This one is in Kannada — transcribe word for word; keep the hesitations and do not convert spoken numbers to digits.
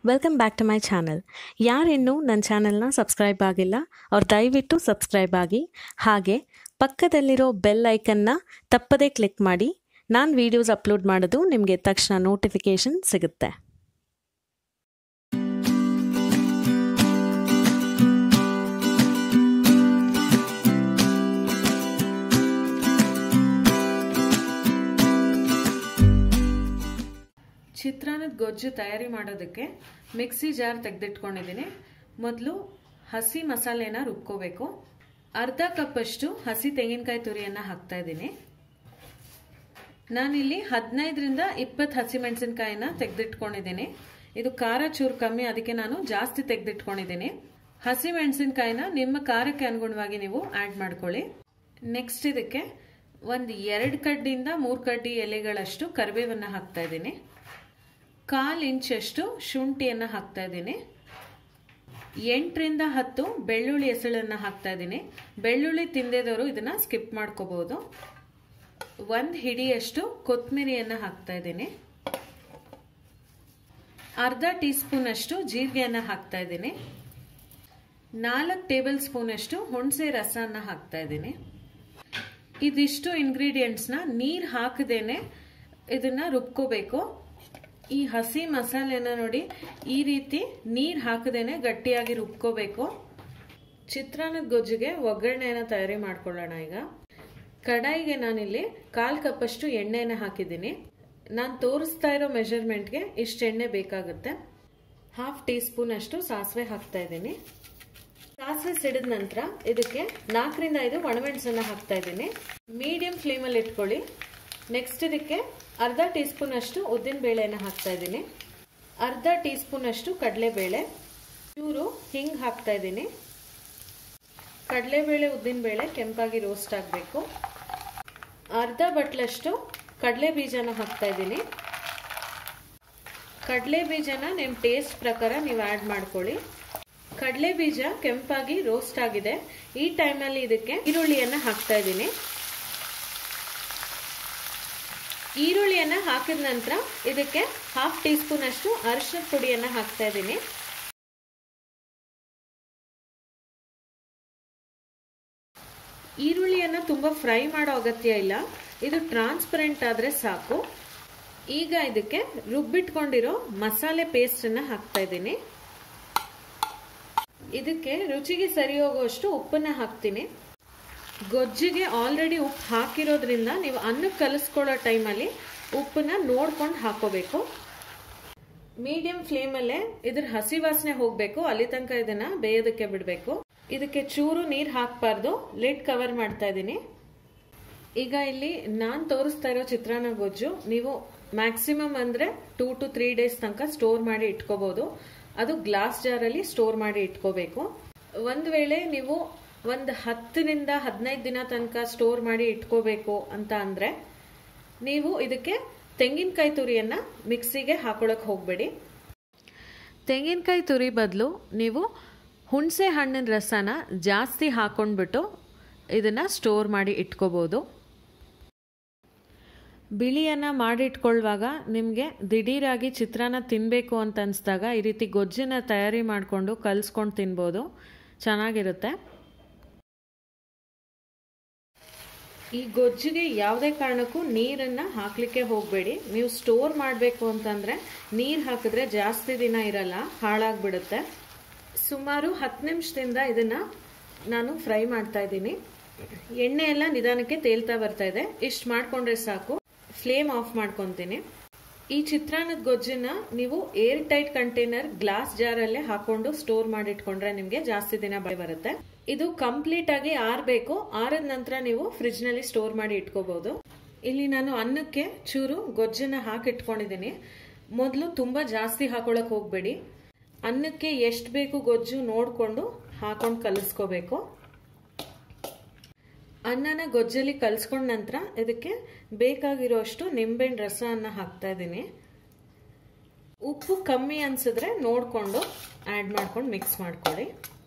Welcome back to my channel. ಯಾರಿನ್ನೂ ನನ್ನ ಚಾನಲ್ನ ಸಬ್ಸ್ಕ್ರೈಬ್ ಆಗಿಲ್ಲ ಅವ್ರು ದಯವಿಟ್ಟು ಸಬ್ಸ್ಕ್ರೈಬ್ ಆಗಿ, ಹಾಗೆ ಪಕ್ಕದಲ್ಲಿರೋ ಬೆಲ್ ಐಕನ್ನ ತಪ್ಪದೇ ಕ್ಲಿಕ್ ಮಾಡಿ. ನಾನು ವೀಡಿಯೋಸ್ ಅಪ್ಲೋಡ್ ಮಾಡೋದು ನಿಮಗೆ ತಕ್ಷಣ ನೋಟಿಫಿಕೇಷನ್ ಸಿಗುತ್ತೆ. ಚಿತ್ರಾನ್ನದ ಗೊಜ್ಜು ತಯಾರಿ ಮಾಡೋದಕ್ಕೆ ಮಿಕ್ಸಿ ಜಾರ್ ತೆಗೆದಿಟ್ಕೊಂಡಿದ್ದೀನಿ. ಮೊದಲು ಹಸಿ ಮಸಾಲೆನ ರುಬ್ಕೋಬೇಕು. ಅರ್ಧ ಕಪ್ಪಷ್ಟು ಹಸಿ ತೆಂಗಿನಕಾಯಿ ತುರಿಯನ್ನು ಹಾಕ್ತಾ ಇದ್ದೀನಿ. ನಾನಿಲ್ಲಿ ಹದಿನೈದರಿಂದ ಇಪ್ಪತ್ತು ಹಸಿಮೆಣಸಿನಕಾಯಿನ ತೆಗೆದಿಟ್ಕೊಂಡಿದ್ದೀನಿ. ಇದು ಖಾರ ಚೂರು ಕಮ್ಮಿ, ಅದಕ್ಕೆ ನಾನು ಜಾಸ್ತಿ ತೆಗೆದಿಟ್ಕೊಂಡಿದ್ದೀನಿ. ಹಸಿಮೆಣಸಿನಕಾಯಿನ ನಿಮ್ಮ ಖಾರಕ್ಕೆ ಅನುಗುಣವಾಗಿ ನೀವು ಆ್ಯಡ್ ಮಾಡ್ಕೊಳ್ಳಿ. ನೆಕ್ಸ್ಟ್ ಇದಕ್ಕೆ ಒಂದು ಎರಡು ಕಡ್ಡಿಯಿಂದ ಮೂರು ಕಡ್ಡಿ ಎಲೆಗಳಷ್ಟು ಕರಿಬೇವನ್ನು ಹಾಕ್ತಾ ಇದ್ದೀನಿ. ಕಾಲು ಇಂಚಷ್ಟು ಶುಂಠಿಯನ್ನು ಹಾಕ್ತಾ ಇದ್ದೀನಿ. ಎಂಟರಿಂದ ಹತ್ತು ಬೆಳ್ಳುಳ್ಳಿ ಎಸಳನ್ನು ಹಾಕ್ತಾ ಇದ್ದೀನಿ. ಬೆಳ್ಳುಳ್ಳಿ ತಿಂದೇದವರು ಇದನ್ನ ಸ್ಕಿಪ್ ಮಾಡ್ಕೋಬಹುದು. ಒಂದು ಹಿಡಿಯಷ್ಟು ಕೊತ್ತಂಬರಿಯನ್ನು ಹಾಕ್ತಾ ಇದ್ದೀನಿ. ಅರ್ಧ ಟೀ ಸ್ಪೂನ್ ಅಷ್ಟು ಜೀರಿಗೆಯನ್ನು ಹಾಕ್ತಾ ಇದ್ದೀನಿ. ನಾಲ್ಕು ಟೇಬಲ್ ಸ್ಪೂನ್ ಅಷ್ಟು ಹುಣಸೆ ರಸನ ಹಾಕ್ತಾ ಇದ್ದೀನಿ. ಇದಿಷ್ಟು ಇಂಗ್ರೀಡಿಯೆಂಟ್ಸ್ನ ನೀರು ಹಾಕದೇನೆ ಇದನ್ನ ರುಬ್ಕೋಬೇಕು. ಈ ಹಸಿ ಮಸಾಲೆನ ನೋಡಿ ಈ ರೀತಿ ನೀರು ಹಾಕದೇನೆ ಗಟ್ಟಿಯಾಗಿ ರುಬ್ಕೋಬೇಕು. ಚಿತ್ರಾನ್ನದ ಗೊಜ್ಜಿಗೆ ಒಗ್ಗರಣೆಯನ್ನು ತಯಾರಿ ಮಾಡ್ಕೊಳ್ಳೋಣ. ಈಗ ಕಡಾಯಿಗೆ ನಾನಿಲ್ಲಿ ಕಾಲು ಕಪ್ಪಷ್ಟು ಎಣ್ಣೆನ ಹಾಕಿದ್ದೀನಿ. ನಾನು ತೋರಿಸ್ತಾ ಇರೋ ಮೆಜರ್ಮೆಂಟ್ಗೆ ಇಷ್ಟು ಎಣ್ಣೆ ಬೇಕಾಗುತ್ತೆ. ಹಾಫ್ ಟೀ ಸ್ಪೂನ್ ಅಷ್ಟು ಸಾಸಿವೆ ಹಾಕ್ತಾ ಇದ್ದೀನಿ. ಸಾಸಿವೆ ಸಿಡಿದ ನಂತರ ಇದಕ್ಕೆ ನಾಲ್ಕರಿಂದ ಐದು ಒಣಮೆಣಸನ್ನ ಹಾಕ್ತಾ ಇದ್ದೀನಿ. ಮೀಡಿಯಂ ಫ್ಲೇಮಲ್ಲಿ ಇಟ್ಕೊಳ್ಳಿ. ನೆಕ್ಸ್ಟ್ ಇದಕ್ಕೆ ಅರ್ಧ ಟೀ ಸ್ಪೂನ್ ಅಷ್ಟು ಉದ್ದಿನ ಬೇಳೆಯನ್ನು ಹಾಕ್ತಾ ಇದ್ದೀನಿ. ಅರ್ಧ ಟೀ ಸ್ಪೂನ್ ಅಷ್ಟು ಕಡಲೆಬೇಳೆ, ಚೂರು ಹಿಂಗ್ ಹಾಕ್ತಾ ಇದ್ದೀನಿ. ಕಡಲೆಬೇಳೆ ಉದ್ದಿನ ಬೇಳೆ ಕೆಂಪಾಗಿ ರೋಸ್ಟ್ ಆಗಬೇಕು. ಅರ್ಧ ಬಟ್ಲಷ್ಟು ಕಡಲೆ ಬೀಜನ ಹಾಕ್ತಾ ಇದ್ದೀನಿ. ಕಡಲೆ ಬೀಜನ ನಿಮ್ಮ ಟೇಸ್ಟ್ ಪ್ರಕಾರ ನೀವು ಆ್ಯಡ್ ಮಾಡ್ಕೊಳ್ಳಿ. ಕಡಲೆ ಬೀಜ ಕೆಂಪಾಗಿ ರೋಸ್ಟ್ ಆಗಿದೆ. ಈ ಟೈಮಲ್ಲಿ ಇದಕ್ಕೆ ಈರುಳ್ಳಿಯನ್ನು ಹಾಕ್ತಾ ಇದ್ದೀನಿ. ಈರುಳ್ಳಿಯನ್ನು ಹಾಕಿದ ನಂತರ ಇದಕ್ಕೆ ಹಾಫ್ ಟೀ ಸ್ಪೂನ್ ಅಷ್ಟು ಅರಿಶಿನ ಪುಡಿಯನ್ನು ಹಾಕ್ತಾ ಇದ್ದೀನಿ. ಈರುಳ್ಳಿಯನ್ನು ತುಂಬ ಫ್ರೈ ಮಾಡೋ ಅಗತ್ಯ ಇಲ್ಲ, ಇದು ಟ್ರಾನ್ಸ್ಪರೆಂಟ್ ಆದರೆ ಸಾಕು. ಈಗ ಇದಕ್ಕೆ ರುಬ್ಬಿಟ್ಕೊಂಡಿರೋ ಮಸಾಲೆ ಪೇಸ್ಟನ್ನು ಹಾಕ್ತಾ ಇದ್ದೀನಿ. ಇದಕ್ಕೆ ರುಚಿಗೆ ಸರಿ ಹೋಗುವಷ್ಟು ಉಪ್ಪನ್ನು ಹಾಕ್ತೀನಿ. ಗೊಜ್ಜಿಗೆ ಆಲ್ರೆಡಿ ಉಪ್ಪು ಹಾಕಿರೋದ್ರಿಂದ ನೀವು ಅನ್ನಕ್ಕೆ ಕಲಿಸ್ಕೊಳ್ಳೋ ಟೈಮಲ್ಲಿ ಉಪ್ಪನ್ನ ನೋಡ್ಕೊಂಡು ಹಾಕೋಬೇಕು. ಮೀಡಿಯಂ ಫ್ಲೇಮಲ್ಲೇ ಇದ್ರ ಹಸಿ ವಾಸನೆ ಹೋಗಬೇಕು, ಅಲ್ಲಿ ತನಕ ಇದನ್ನ ಬೇಯೋದಕ್ಕೆ ಬಿಡಬೇಕು. ಇದಕ್ಕೆ ಚೂರು ನೀರು ಹಾಕಬಾರ್ದು. ಲಿಡ್ ಕವರ್ ಮಾಡ್ತಾ ಇದ್ದೀನಿ. ಈಗ ಇಲ್ಲಿ ನಾನು ತೋರಿಸ್ತಾ ಇರೋ ಚಿತ್ರಾನ್ನ ಗೊಜ್ಜು ನೀವು ಮ್ಯಾಕ್ಸಿಮಮ್ ಅಂದರೆ ಟೂ ಟು ತ್ರೀ ಡೇಸ್ ತನಕ ಸ್ಟೋರ್ ಮಾಡಿ ಇಟ್ಕೋಬಹುದು. ಅದು ಗ್ಲಾಸ್ ಜಾರಲ್ಲಿ ಸ್ಟೋರ್ ಮಾಡಿ ಇಟ್ಕೋಬೇಕು. ಒಂದು ವೇಳೆ ನೀವು ಒಂದು ಹತ್ತರಿಂದ ಹದಿನೈದು ದಿನ ತನಕ ಸ್ಟೋರ್ ಮಾಡಿ ಇಟ್ಕೋಬೇಕು ಅಂತ ಅಂದರೆ ನೀವು ಇದಕ್ಕೆ ತೆಂಗಿನಕಾಯಿ ತುರಿಯನ್ನು ಮಿಕ್ಸಿಗೆ ಹಾಕೊಳ್ಳೋಕೆ ಹೋಗಬೇಡಿ. ತೆಂಗಿನಕಾಯಿ ತುರಿ ಬದಲು ನೀವು ಹುಣಸೆ ಹಣ್ಣಿನ ರಸನ ಜಾಸ್ತಿ ಹಾಕೊಂಡ್ಬಿಟ್ಟು ಇದನ್ನು ಸ್ಟೋರ್ ಮಾಡಿ ಇಟ್ಕೋಬೋದು. ಬಿಳಿಯನ್ನು ಮಾಡಿಟ್ಕೊಳ್ಳುವಾಗ ನಿಮಗೆ ದಿಢೀರಾಗಿ ಚಿತ್ರಾನ್ನ ತಿನ್ನಬೇಕು ಅಂತ ಅನಿಸಿದಾಗ ಈ ರೀತಿ ಗೊಜ್ಜನ್ನ ತಯಾರಿ ಮಾಡಿಕೊಂಡು ಕಲಿಸ್ಕೊಂಡು ತಿನ್ಬೋದು, ಚೆನ್ನಾಗಿರುತ್ತೆ. ಈ ಗೊಜ್ಜಿಗೆ ಯಾವುದೇ ಕಾರಣಕ್ಕೂ ನೀರನ್ನು ಹಾಕಲಿಕ್ಕೆ ಹೋಗಬೇಡಿ. ನೀವು ಸ್ಟೋರ್ ಮಾಡಬೇಕು ಅಂತಂದರೆ ನೀರು ಹಾಕಿದ್ರೆ ಜಾಸ್ತಿ ದಿನ ಇರಲ್ಲ, ಹಾಳಾಗ್ಬಿಡುತ್ತೆ. ಸುಮಾರು ಹತ್ತು ನಿಮಿಷದಿಂದ ಇದನ್ನು ನಾನು ಫ್ರೈ ಮಾಡ್ತಾ ಇದ್ದೀನಿ. ಎಣ್ಣೆ ಎಲ್ಲ ನಿಧಾನಕ್ಕೆ ತೇಲ್ತಾ ಬರ್ತಾ ಇದೆ. ಇಷ್ಟು ಮಾಡಿಕೊಂಡ್ರೆ ಸಾಕು. ಫ್ಲೇಮ್ ಆಫ್ ಮಾಡ್ಕೊತೀನಿ. ಈ ಚಿತ್ರಾನ್ನದ ಗೊಜ್ಜನ್ನ ನೀವು ಏರ್ ಟೈಟ್ ಕಂಟೈನರ್ ಗ್ಲಾಸ್ ಜಾರಲ್ಲೇ ಹಾಕೊಂಡು ಸ್ಟೋರ್ ಮಾಡಿಟ್ಕೊಂಡ್ರೆ ನಿಮಗೆ ಜಾಸ್ತಿ ದಿನ ಬರುತ್ತೆ. ಇದು ಕಂಪ್ಲೀಟ್ ಆಗಿ ಆರಬೇಕು. ಆರದ ನಂತರ ನೀವು ಫ್ರಿಜ್ ನಲ್ಲಿ ಸ್ಟೋರ್ ಮಾಡಿ ಇಟ್ಕೋಬಹುದು. ಇಲ್ಲಿ ನಾನು ಅನ್ನಕ್ಕೆ ಚೂರು ಗೊಜ್ಜನ್ನ ಹಾಕಿಟ್ಕೊಂಡಿದ್ದೀನಿ. ಮೊದಲು ತುಂಬಾ ಜಾಸ್ತಿ ಹಾಕೊಳಕ್ ಹೋಗ್ಬೇಡಿ. ಅನ್ನಕ್ಕೆ ಎಷ್ಟು ಬೇಕು ಗೊಜ್ಜು ನೋಡ್ಕೊಂಡು ಹಾಕೊಂಡು ಕಲಿಸ್ಕೋಬೇಕು. ಅನ್ನನ ಗೊಜ್ಜಲ್ಲಿ ಕಲಿಸ್ಕೊಂಡ ನಂತರ ಇದಕ್ಕೆ ಬೇಕಾಗಿರೋಷ್ಟು ನಿಂಬೆಹಣ್ಣು ರಸವನ್ನು ಹಾಕ್ತಾ ಇದ್ದೀನಿ. ಉಪ್ಪು ಕಮ್ಮಿ ಅನ್ಸಿದ್ರೆ ನೋಡಿಕೊಂಡು ಆ್ಯಡ್ ಮಾಡ್ಕೊಂಡು ಮಿಕ್ಸ್ ಮಾಡ್ಕೊಳ್ಳಿ.